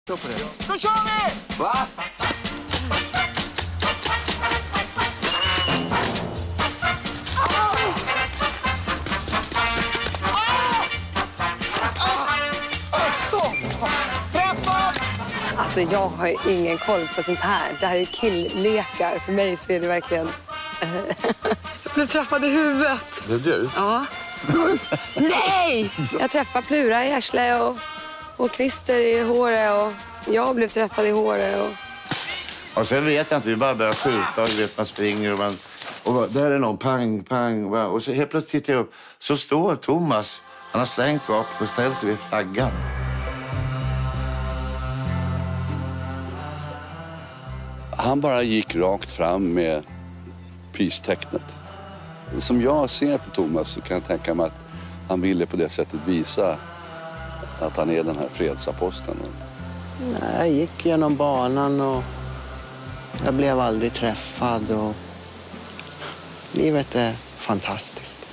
Då kör vi! Va? Alltså jag har ju ingen koll på sånt här. Det här är killlekar. För mig så är det verkligen... Jag blev träffad i huvudet. Det är du? Ja. Nej! Jag träffade Plura i arslet och Christer i håret och jag blev träffad i håret. Och sen vet jag inte, vi bara börjar skjuta och vet man springer och där är någon pang, pang. Och så helt plötsligt tittar jag upp, så står Thomas, han har slängt vapnet och ställt sig vid flaggan. Han bara gick rakt fram med peace-tecknet. Som jag ser på Thomas så kan jag tänka mig att han ville på det sättet visa att han är den här fredsaposteln. Jag gick genom banan och jag blev aldrig träffad. Och livet är fantastiskt.